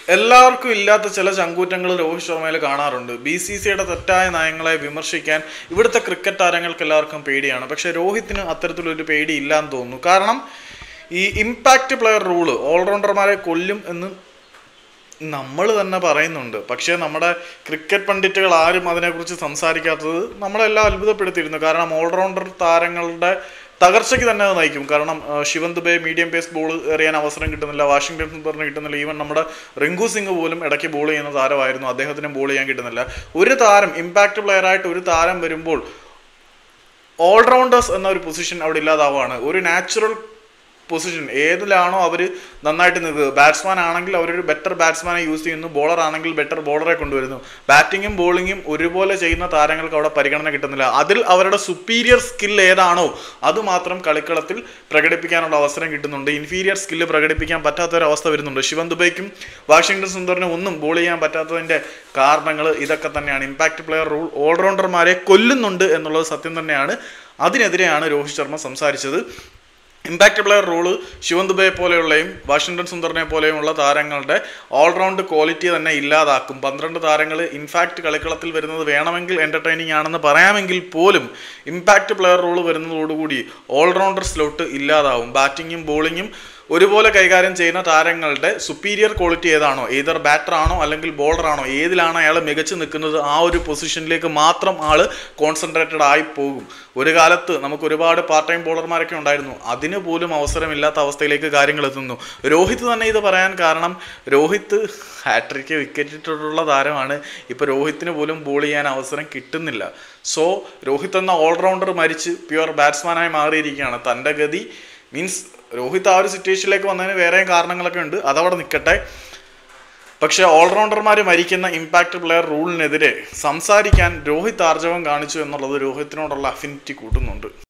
എല്ലാവർക്കും ഇല്ലാത്ത ചില ചങ്കൂറ്റങ്ങൾ രോഹിത് ശർമ്മയിൽ കാണാറുണ്ട്. BCCIയുടെ തെറ്റായ നയങ്ങളെ വിമർശിക്കാൻ ഇവിടുത്തെ ക്രിക്കറ്റ് താരങ്ങൾക്ക് എല്ലാവർക്കും പേടിയാണ്. പക്ഷേ രോഹിത്തിന് അത്തരത്തിലൊരു പേടി ഇല്ലാന്ന് തോന്നുന്നു. കാരണം ഈ ഇമ്പാക്റ്റ് പ്ലെയർ റൂള് ഓൾറൗണ്ടർമാരെ കൊല്ലും എന്ന് നമ്മൾ തന്നെ പറയുന്നുണ്ട്. പക്ഷേ നമ്മുടെ ക്രിക്കറ്റ് പണ്ഡിറ്റുകൾ ആരും അതിനെക്കുറിച്ച് സംസാരിക്കാത്തത് നമ്മളെല്ലാം അത്ഭുതപ്പെടുത്തിയിരുന്നു. കാരണം ഓൾറൗണ്ടർ താരങ്ങളുടെ തകർച്ചയ്ക്ക് തന്നെ അത് നയിക്കും. കാരണം Shivam Dube medium pace ball എറിയാൻ അവസരം കിട്ടുന്നില്ല, വാഷിംഗ്ടൺ സുന്ദറിന് കിട്ടുന്നില്ല, ഈവൻ നമ്മുടെ റിങ്കു സിംഗ് പോലും ഇടയ്ക്ക് ബോൾ ചെയ്യുന്ന താരമായിരുന്നു, അദ്ദേഹത്തിനും ബോൾ ചെയ്യാൻ കിട്ടുന്നില്ല. ഒരു താരം ഇമ്പാക്റ്റ് പ്ലെയറായിട്ട് ഒരു താരം വരുമ്പോൾ ഓൾറൗണ്ടേഴ്സ് എന്ന ഒരു പൊസിഷൻ അവിടെ ഇല്ലാതാവുകയാണ്. ഒരു നാച്ചുറൽ പൊസിഷൻ ഏതിലാണോ അവർ നന്നായിട്ട് നിൽക്കുക, ബാറ്റ്സ്മാൻ ആണെങ്കിൽ അവരൊരു ബെറ്റർ ബാറ്റ്സ്മാനെ യൂസ് ചെയ്യുന്നു, ബോളർ ആണെങ്കിൽ ബെറ്റർ ബോളറെ കൊണ്ടുവരുന്നു. ബാറ്റിങ്ങും ബോളിങ്ങും ഒരുപോലെ ചെയ്യുന്ന താരങ്ങൾക്ക് അവിടെ പരിഗണന കിട്ടുന്നില്ല. അതിൽ അവരുടെ സുപ്പീരിയർ സ്കിൽ ഏതാണോ അത് മാത്രം കളിക്കളത്തിൽ പ്രകടിപ്പിക്കാനുള്ള അവസരം കിട്ടുന്നുണ്ട്. ഇൻഫീരിയർ സ്കില്ല് പ്രകടിപ്പിക്കാൻ പറ്റാത്തൊരവസ്ഥ വരുന്നുണ്ട്. ശിവൻ ദുബൈക്കും വാഷിംഗ്ടൺ സുന്ദറിനും ഒന്നും ബോൾ ചെയ്യാൻ പറ്റാത്തതിൻ്റെ കാരണങ്ങൾ ഇതൊക്കെ തന്നെയാണ്. ഇമ്പാക്റ്റ് പ്ലെയർ റൂൾ ഓൾറൗണ്ടർമാരെ കൊല്ലുന്നുണ്ട് എന്നുള്ളത് സത്യം തന്നെയാണ്. അതിനെതിരെയാണ് രോഹിത് ശർമ്മ സംസാരിച്ചത്. Impact player rule Shivam Dube പോലെയുള്ളയും വാഷിംഗ്ടൺ സുന്ദറിനെ പോലെയുമുള്ള താരങ്ങളുടെ ഓൾറൗണ്ട് ക്വാളിറ്റി തന്നെ ഇല്ലാതാക്കും. 12 താരങ്ങൾ ഇൻഫാക്റ്റ് കളിക്കളത്തിൽ വരുന്നത് വേണമെങ്കിൽ എൻ്റർടൈനിങ് ആണെന്ന് പറയാമെങ്കിൽ പോലും ഇമ്പാക്റ്റ് പ്ലെയർ റൂള് വരുന്നതോടുകൂടി ഓൾറൗണ്ടർ സ്ലോട്ട് ഇല്ലാതാവും. ബാറ്റിങ്ങും ബോളിങ്ങും ഒരുപോലെ കൈകാര്യം ചെയ്യുന്ന താരങ്ങളുടെ സുപ്പീരിയർ ക്വാളിറ്റി ഏതാണോ, ഏതർ ബാറ്റർ ആണോ അല്ലെങ്കിൽ ബോളർ ആണോ, ഏതിലാണ് അയാൾ മികച്ചു നിൽക്കുന്നത് ആ ഒരു പൊസിഷനിലേക്ക് മാത്രം ആൾ കോൺസെൻട്രേറ്റഡ് ആയി പോകും. ഒരു കാലത്ത് നമുക്ക് ഒരുപാട് പാർട്ട് ടൈം ബോളർമാരൊക്കെ ഉണ്ടായിരുന്നു, അതിന് പോലും അവസരമില്ലാത്ത അവസ്ഥയിലേക്ക് കാര്യങ്ങൾ എത്തുന്നു. രോഹിത് തന്നെ ഇത് പറയാൻ കാരണം രോഹിത് ഹാട്രിക്ക് വിക്കറ്റ് ഇട്ടിട്ടുള്ള താരമാണ്. ഇപ്പോൾ രോഹിത്തിന് പോലും ബോൾ ചെയ്യാൻ അവസരം കിട്ടുന്നില്ല. സോ രോഹിത് എന്ന ഓൾറൗണ്ടർ മരിച്ച് പ്യുവർ ബാറ്റ്സ്മാനായി മാറിയിരിക്കുകയാണ്. തൻ്റെ ഗതി മീൻസ് രോഹിത് ആ ഒരു സിറ്റുവേഷനിലേക്ക് വന്നതിന് വേറെയും കാരണങ്ങളൊക്കെ ഉണ്ട്, അതവിടെ നിൽക്കട്ടെ. പക്ഷേ ഓൾറൗണ്ടർമാർ മരിക്കുന്ന ഇമ്പാക്റ്റ് പ്ലെയർ റൂളിനെതിരെ സംസാരിക്കാൻ രോഹിത് ആർജവം കാണിച്ചു എന്നുള്ളത് രോഹിത്തിനോടുള്ള അഫിനിറ്റി കൂട്ടുന്നുണ്ട്.